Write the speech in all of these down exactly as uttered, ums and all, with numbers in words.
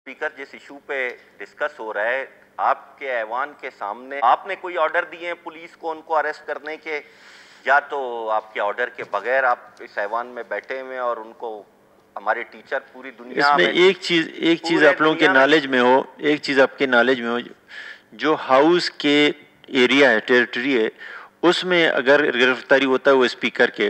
Speaker, जिस issue पे discuss हो रहा है आपके ऐवान के सामने, आपने कोई ऑर्डर दिए हैं पुलिस को उनको अरेस्ट करने के, या तो आपके ऑर्डर के बगैर आप इस ऐवान में बैठे हुए और उनको हमारे टीचर पूरी दुनिया इसमें में एक चीज एक चीज आप लोगों के नॉलेज में हो एक चीज आपके नॉलेज में हो जो हाउस के एरिया है, टेरिटरी है, उसमें अगर गिरफ्तारी होता है वो स्पीकर के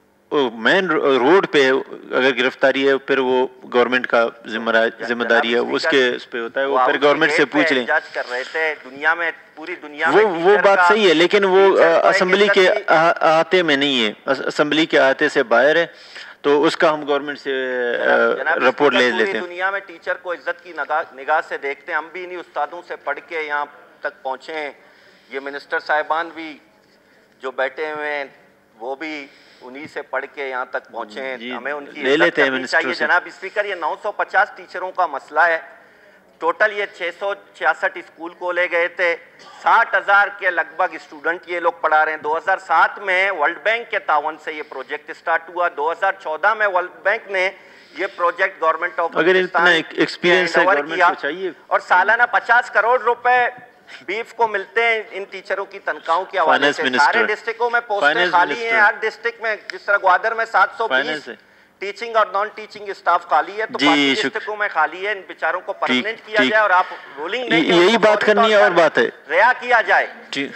मेन रोड पे अगर गिरफ्तारी है फिर वो गवर्नमेंट का जिम्मेदारी है, उसके उस पे होता है, वो फिर गवर्नमेंट से पूछ लें। जज कर रहे थे दुनिया में, पूरी दुनिया वो में वो बात सही है, लेकिन वो असेंबली के अहाते में नहीं है, असेंबली के अहाते से बाहर है, तो उसका हम गवर्नमेंट से रिपोर्ट ले लेते हैं। दुनिया में टीचर को इज्जत की निगाह से देखते हैं, हम भी इन्हीं उस्तादों से पढ़ के यहाँ तक पहुँचे हैं। ये मिनिस्टर साहिबान भी जो बैठे हुए हैं वो भी उन्हीं से पढ़ के यहाँ तक पहुँचे हैं, हमें उनकी ले लेते हैं चाहिए। जनाब स्पीकर, ये नौ सौ पचास टीचरों का मसला है। टोटल ये छः सौ छियासठ स्कूल खोले गए थे, साठ हजार के लगभग स्टूडेंट ये लोग पढ़ा रहे हैं। दो हज़ार सात में वर्ल्ड बैंक के तावन से ये प्रोजेक्ट स्टार्ट हुआ। दो हज़ार चौदह में वर्ल्ड बैंक ने ये प्रोजेक्ट गवर्नमेंट ऑफ अगर इतना एक्सपीरियंस है गवर्नमेंट को चाहिए, और सालाना पचास करोड़ रुपए बीफ को मिलते हैं इन टीचरों की तनख्वाहों के हवाले से। सारे डिस्ट्रिक्टों में पोस्टें खाली हैं, हर डिस्ट्रिक्ट में, जिस तरह ग्वादर में सात सौ बीस टीचिंग और नॉन टीचिंग स्टाफ खाली है, तो बाकी डिस्ट्रिक्टों में खाली है। इन बेचारों को परमानेंट किया जाए और आप रूलिंग नहीं, यही बात करनी है और बात है, रिहा किया जाए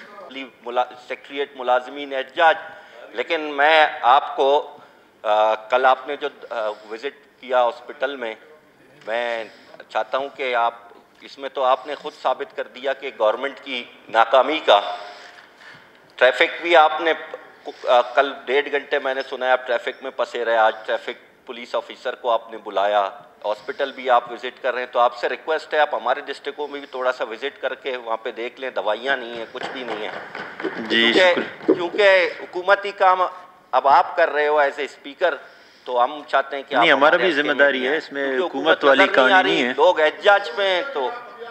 सेक्रेटरीट मुलाजमीन एहतजाज। लेकिन मैं आपको आ, कल आपने जो विजिट किया हॉस्पिटल में, मैं चाहता हूं कि आप इसमें तो आपने खुद साबित कर दिया कि गवर्नमेंट की नाकामी का। ट्रैफिक भी आपने कल डेढ़ घंटे मैंने सुना है आप ट्रैफिक में फंसे रहे, आज ट्रैफिक पुलिस ऑफिसर को आपने बुलाया, हॉस्पिटल भी आप विजिट कर रहे हैं। तो आपसे रिक्वेस्ट है आप हमारे डिस्ट्रिक्टों में भी थोड़ा सा विजिट करके वहाँ पे देख लें, दवाइयाँ नहीं है, कुछ भी नहीं है जी। क्योंकि हुकूमती काम अब आप कर रहे हो एज ए स्पीकर, तो हम चाहते हैं कि नहीं, हमारा भी जिम्मेदारी है, इसमें हुकूमत वाली कहानी नहीं है। लोग एहतजाज पे हैं, तो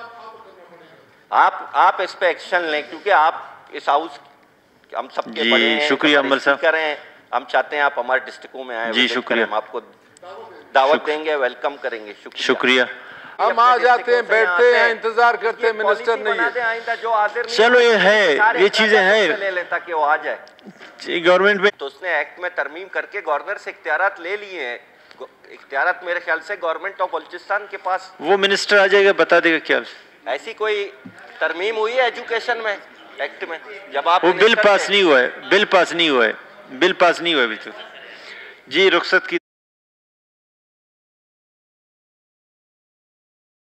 आप आप इस पे एक्शन लें, क्योंकि आप इस हाउस हम सबके बड़े हैं, शुक्रिया अमल साहब करें। हम चाहते हैं आप हमारे डिस्ट्रिक्टों में आए जी, शुक्रिया। हम आपको दावत देंगे, वेलकम करेंगे। शुक्रिया। हम आ जाते हैं, बैठते हैं, इंतजार करते हैं, मिनिस्टर नहीं है। जो हाजिर चलो ये है, ये चीजें हैं, ले लेता कि वो आ जाए गवर्नमेंट में। तो उसने एक्ट में तरमीम करके गवर्नर से इख्तियारात ले लिए हैं। इख्तियारात मेरे ख्याल से गवर्नमेंट ऑफ बलूचिस्तान के पास, वो मिनिस्टर आ जाएगा बता देगा क्या ऐसी कोई तरमीम हुई है एजुकेशन में, एक्ट में। जब आप वो बिल पास नहीं हुआ है, बिल पास नहीं हुआ है, बिल पास नहीं हुआ है अभी तक जी। रुखसत की